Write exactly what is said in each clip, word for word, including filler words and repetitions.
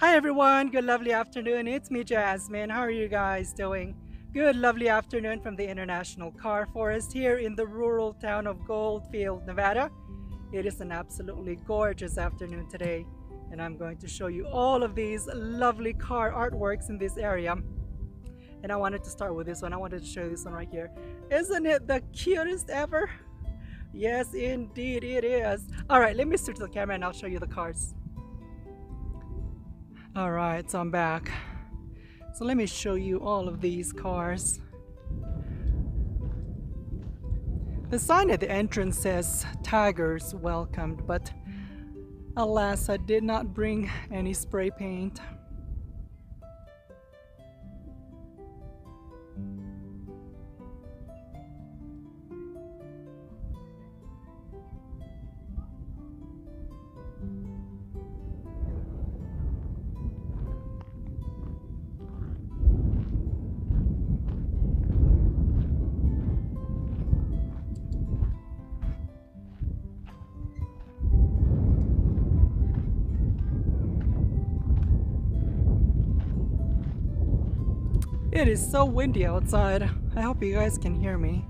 Hi everyone, good lovely afternoon. It's me, Jasmine. How are you guys doing? Good lovely afternoon from the International Car Forest here in the rural town of Goldfield, Nevada. It is an absolutely gorgeous afternoon today, and I'm going to show you all of these lovely car artworks in this area. And I wanted to start with this one. I wanted to show you this one right here. Isn't it the cutest ever? Yes, indeed it is. All right, let me switch to the camera and I'll show you the cars. All right, so I'm back. So let me show you all of these cars. The sign at the entrance says Tigers welcomed, but alas, I did not bring any spray paint. It is so windy outside. I hope you guys can hear me.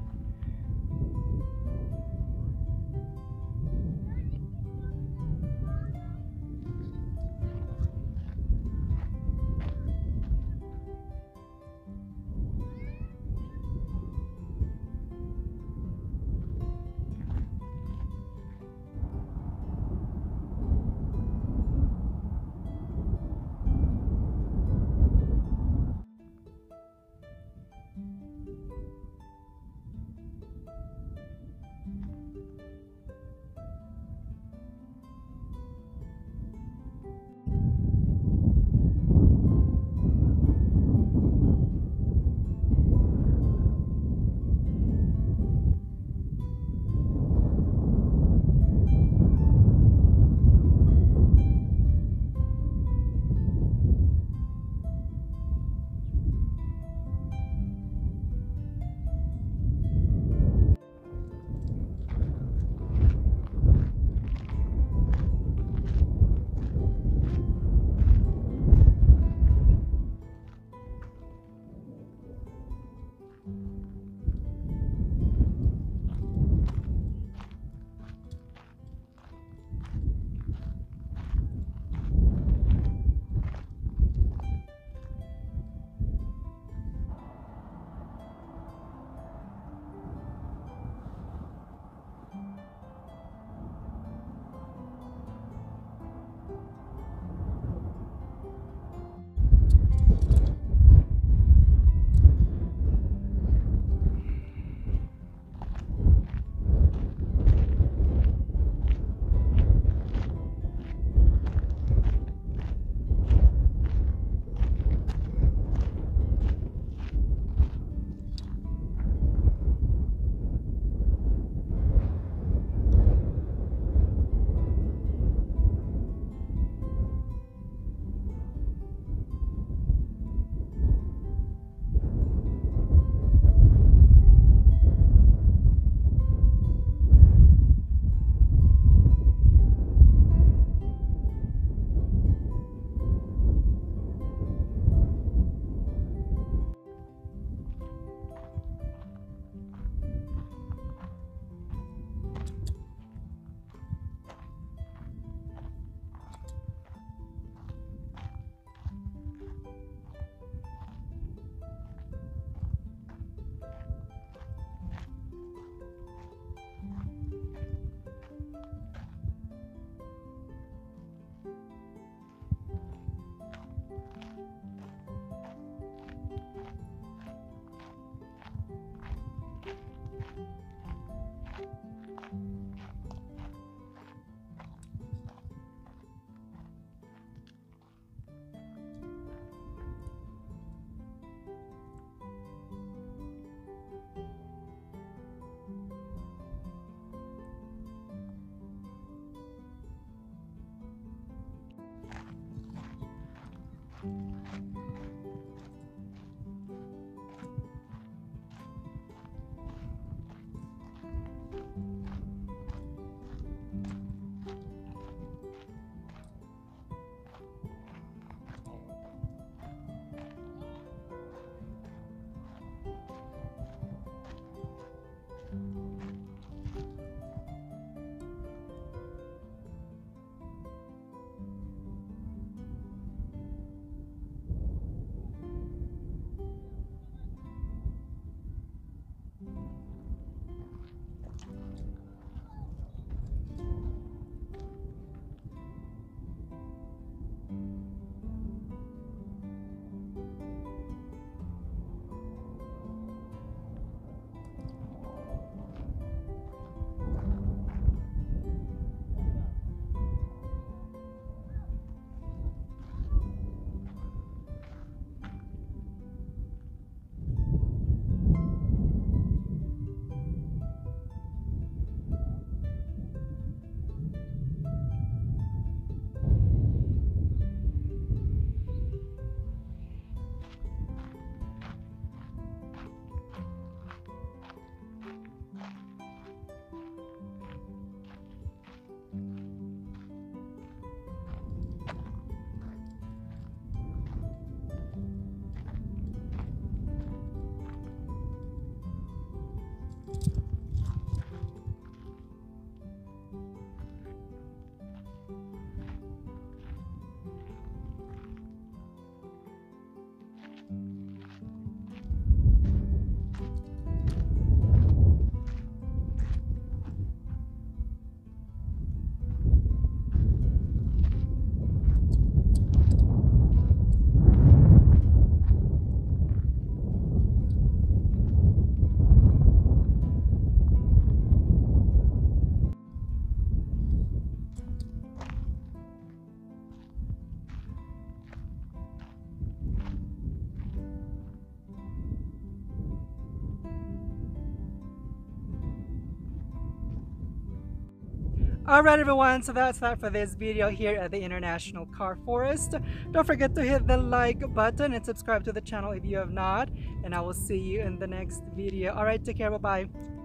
Alright everyone, so that's that for this video here at the International Car Forest. Don't forget to hit the like button and subscribe to the channel if you have not. And I will see you in the next video. Alright, take care, bye bye.